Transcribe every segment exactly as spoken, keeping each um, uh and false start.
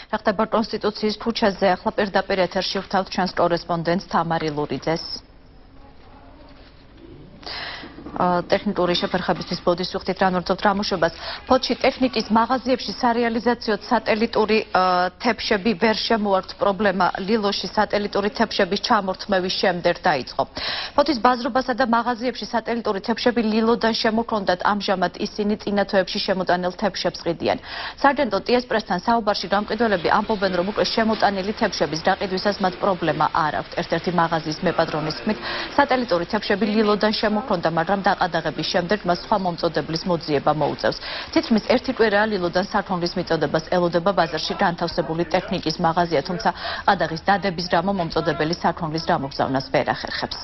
რა ხდება კონსტიტუციის ქუჩაზე, ახლა პირდაპირ ეთერში ვთავთ ჩვენს კორესპონდენტს თამარი ლურიძეს. ტექნიკური შეფერხებისთვის ბოდის ვიხდით რა ნორცობთ რამუშობას. ფოთში ტექნიკის მაღაზიებში სარეალიზაციოდ სატელიტური თეფშები ვერ შემოართ პრობლემა. ლილოში სატელიტური თეფშების ჩამორთმევის შემდეგ დაიწყო. ფოთის ბაზრობასა და მაღაზიებში სატელიტური თეფშები ლილოდან შემოქონდათ, ამჟამად ისინი წინა თვეებში შემოტანილ თეფშებს ყიდიან. სარგენტო ტიესპრესთან საუბარში გამყიდველები ამბობენ, რომ უკვე შემოტანილი თეფშების გაყიდვისას მათ პრობლემა არ აქვთ. ერთ-ერთი მაღაზიის მეპატრონის თქმით, სატელიტური თეფშები ლილოდან შემოქონდა, მაგრამ დაყადაღების შემდეგ მას სხვა მომწოდებლის მოძიება მოუწევს. თითქმის ერთი კვირაა ლილოდან სათვალის მიწოდებას ელოდება ბაზარში განთავსებული ტექნიკის მაღაზია, თუმცა ყადაღის დადების გამო მომწოდებელი სათვალის გამოგზავნას ვერ ახერხებს.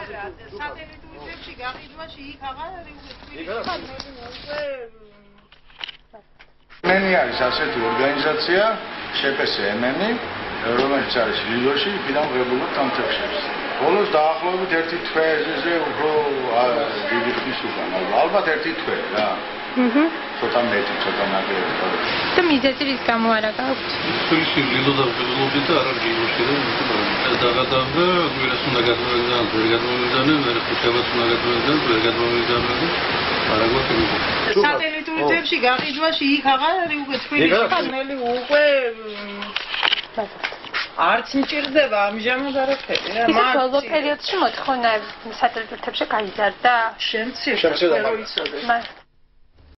მენი არის ასეთი ორგანიზაცია, შეპესემენი, რომელიც არის ლილოში, იქიდან ღებულობთ ამ თეფშებს. ბოლოს დაახლოებით ერთი თვეზე უფრო დიდი ხნის უკან, ალბათ ერთი თვე რა. აჰა. ცოტა მეტი, ცოტა ნაკლები. და მიზეზი რის გამო არა გაქვთ? ის ლილო და ბედლობი და არა ლილოში და დაღადავდა, გვერდს უნდა გადმოვიდან, ვერ გადმოვიდან, ვერ ხუთებას უნდა გადმოვიდან, ვერ გადმოვიდან. არა გვაქვს. სატელიტური თეფში გაყიდვაში იქ აღარ არის უკვე თბილისში ხანელი უკვე არც მჭირდება ამჟამად არაფერი რა. მაგრამ ბოლო პერიოდში მოთხოვნა სატელიტურ თეფში გაიზარდა. შემცირდა, ვერ ვიცოდი.